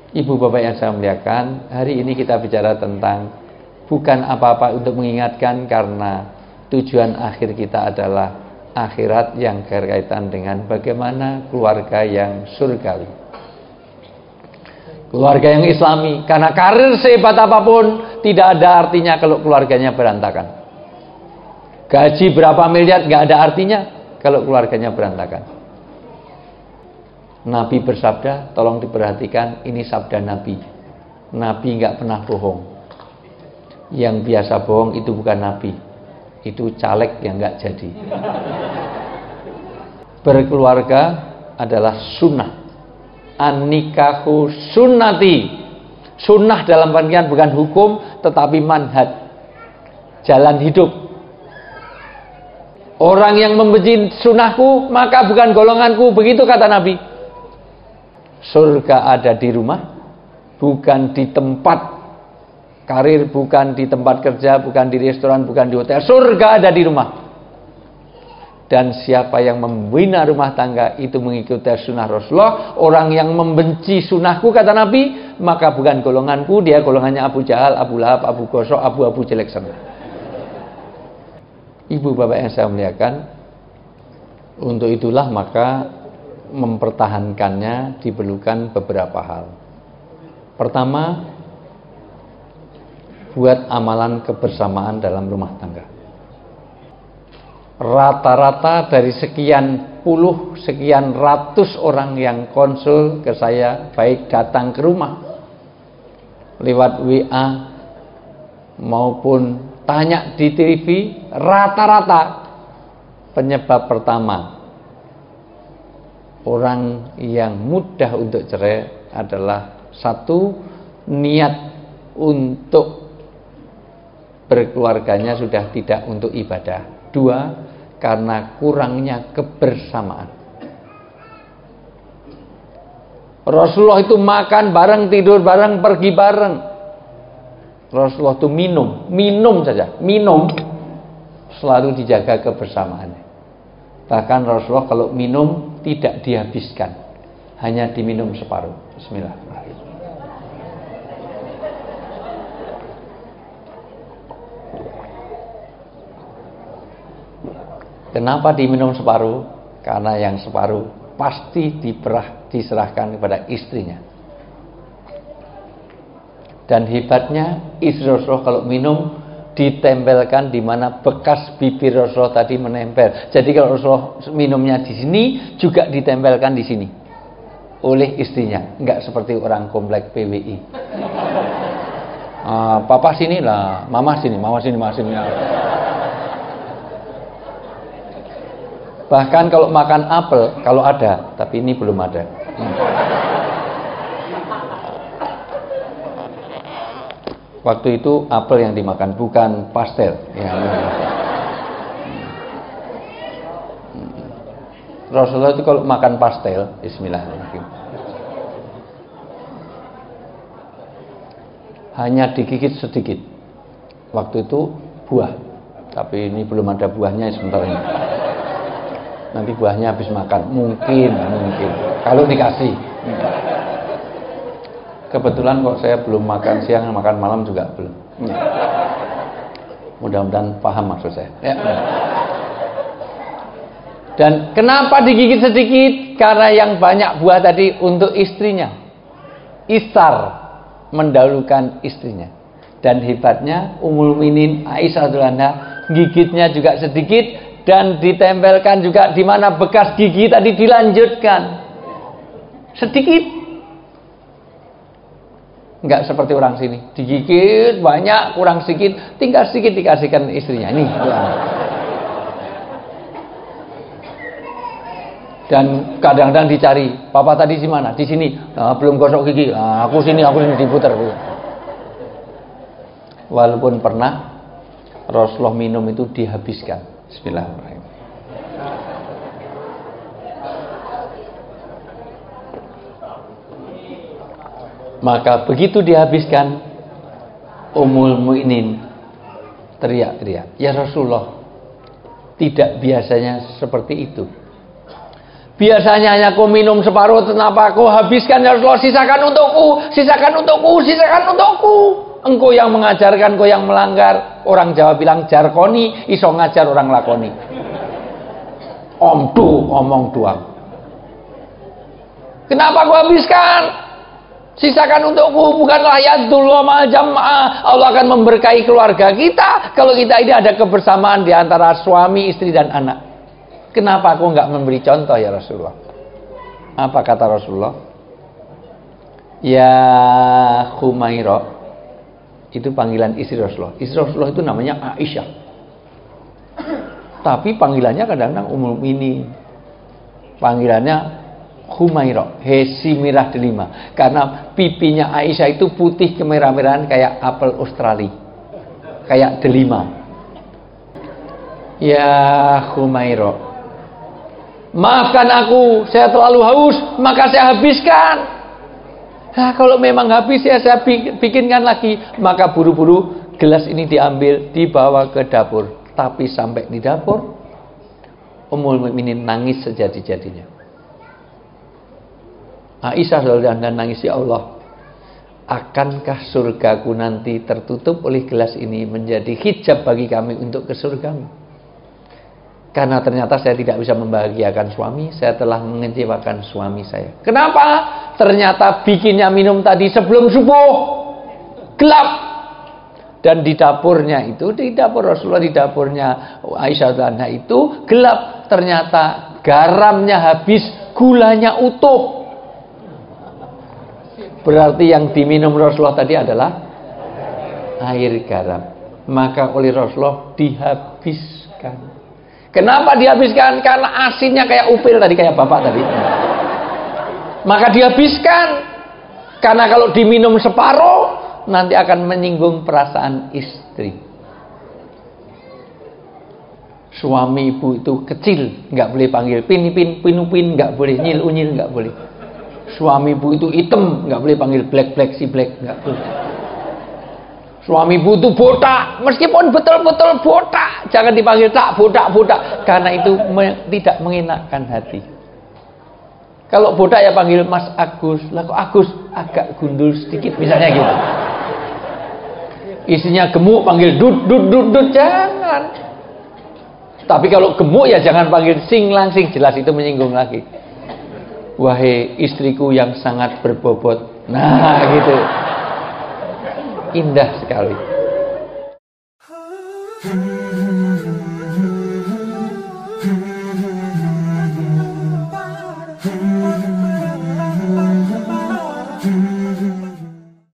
Ibu bapak yang saya muliakan, hari ini kita bicara tentang bukan apa-apa untuk mengingatkan, karena tujuan akhir kita adalah akhirat yang berkaitan dengan bagaimana keluarga yang surgawi, keluarga yang islami. Karena karir sehebat apapun tidak ada artinya kalau keluarganya berantakan. Gaji berapa miliar nggak ada artinya kalau keluarganya berantakan. Nabi bersabda, tolong diperhatikan, ini sabda Nabi. Nabi nggak pernah bohong. Yang biasa bohong itu bukan Nabi, itu caleg yang nggak jadi. Berkeluarga adalah sunnah. An-nikahu sunnati. Sunnah dalam artian bukan hukum, tetapi manhaj, jalan hidup. Orang yang membenci sunnahku, maka bukan golonganku, begitu kata Nabi. Surga ada di rumah, bukan di tempat karir, bukan di tempat kerja, bukan di restoran, bukan di hotel. Surga ada di rumah. Dan siapa yang membina rumah tangga itu mengikuti sunnah Rasulullah. Orang yang membenci sunnahku, kata Nabi, maka bukan golonganku, dia golongannya Abu Jahal, Abu Lahab, Abu Gosok, Abu jelek sana. Ibu bapak yang saya muliakan, untuk itulah maka mempertahankannya diperlukan beberapa hal. Pertama, buat amalan kebersamaan dalam rumah tangga. Rata-rata dari sekian puluh, sekian ratus orang yang konsul ke saya, baik datang ke rumah lewat WA maupun tanya di TV, rata-rata penyebab pertama orang yang mudah untuk cerai adalah satu, niat untuk berkeluarganya sudah tidak untuk ibadah. Dua, karena kurangnya kebersamaan. Rasulullah itu makan bareng, tidur bareng, pergi bareng. Rasulullah itu minum saja, minum selalu dijaga kebersamaannya. Bahkan Rasulullah kalau minum tidak dihabiskan, hanya diminum separuh. Bismillahirrahmanirrahim. Kenapa diminum separuh? Karena yang separuh pasti diserahkan kepada istrinya. Dan hebatnya istri Rasulullah kalau minum ditempelkan di mana bekas bibir Rasulullah tadi menempel. Jadi kalau Rasulullah minumnya di sini, juga ditempelkan di sini oleh istrinya. Enggak seperti orang komplek PWI. Papa sini lah, mama sini, mama sini, mama sini. Bahkan kalau makan apel, kalau ada, tapi ini belum ada. Waktu itu apel yang dimakan, bukan pastel. Rasulullah itu kalau makan pastel, bismillahirrahmanirrahim, hanya digigit sedikit. Waktu itu buah, tapi ini belum ada buahnya sebentar ini. Nanti buahnya habis makan, mungkin kalau dikasih. Kebetulan kok saya belum makan siang, makan malam juga belum. Mudah-mudahan paham maksud saya. Ya. Dan kenapa digigit sedikit? Karena yang banyak buah tadi untuk istrinya. Isar, mendahulukan istrinya. Dan hebatnya Ummul Mukminin Aisyah radhiyallahu anha, gigitnya juga sedikit dan ditempelkan juga di mana bekas gigi tadi, dilanjutkan sedikit. Enggak seperti orang sini, digigit banyak, kurang sedikit, tinggal sedikit dikasihkan istrinya. Ini. Dan kadang-kadang dicari, papa tadi di mana? Di sini. Belum gosok gigi. Aku sini diputar. Walaupun pernah Rasulullah minum itu dihabiskan. Bismillahirrahmanirrahim. Maka begitu dihabiskan, Ummul Mukminin teriak-teriak, "Ya Rasulullah, tidak biasanya seperti itu. Biasanya hanya kau minum separuh, kenapa kau habiskan ya Rasulullah? Sisakan untukku, sisakan untukku, sisakan untukku. Engkau yang mengajarkan, engkau yang melanggar. Orang Jawa bilang jarkoni, iso ngajar orang lakoni. Omong doang. Kenapa kau habiskan? Sisakan untukku, bukanlah yadullah ma'al jam'ah. Allah akan memberkahi keluarga kita kalau kita ini ada kebersamaan di antara suami, istri dan anak. Kenapa aku nggak memberi contoh ya Rasulullah? Apa kata Rasulullah? Ya Khumairah. Itu panggilan istri Rasulullah. Istri Rasulullah itu namanya Aisyah. Tapi panggilannya kadang-kadang Ummul Mukminin. Panggilannya Khumairah, Hesi Mirah Delima. Karena pipinya Aisyah itu putih kemerah-merahan kayak apel Australia. Kayak delima. Ya Khumairah, maafkan aku, saya terlalu haus, maka saya habiskan. Nah, kalau memang habis ya saya bikinkan lagi. Maka buru-buru gelas ini diambil, dibawa ke dapur. Tapi sampai di dapur, Ummul Mukminin nangis sejadi-jadinya. Aisyah dan nangis, ya Allah, akankah surgaku nanti tertutup oleh gelas ini menjadi hijab bagi kami untuk ke surgamu? Karena ternyata saya tidak bisa membahagiakan suami, saya telah mengecewakan suami saya. Kenapa? Ternyata bikinnya minum tadi sebelum subuh, gelap. Dan di dapurnya itu, di dapur Rasulullah, di dapurnya Aisyah anha itu gelap. Ternyata garamnya habis, gulanya utuh. Berarti yang diminum Rasulullah tadi adalah air garam. Maka oleh Rasulullah dihabiskan. Kenapa dihabiskan? Karena asinnya kayak upil tadi, kayak bapak tadi. Maka dihabiskan. Karena kalau diminum separuh, nanti akan menyinggung perasaan istri. Suami ibu itu kecil, nggak boleh panggil pin, pinupin, nggak boleh nyil, unyil, nggak boleh. Suami ibu itu hitam, nggak boleh panggil black, si black, nggak boleh. Suami ibu itu botak, meskipun betul-betul botak, jangan dipanggil tak botak, karena itu tidak mengenakkan hati. Kalau botak ya panggil Mas Agus, lah kok Agus agak gundul sedikit misalnya gitu. Isinya gemuk panggil dut, jangan. Tapi kalau gemuk ya jangan panggil sing langsing, jelas itu menyinggung lagi. Wahai istriku yang sangat berbobot, nah gitu. Indah sekali.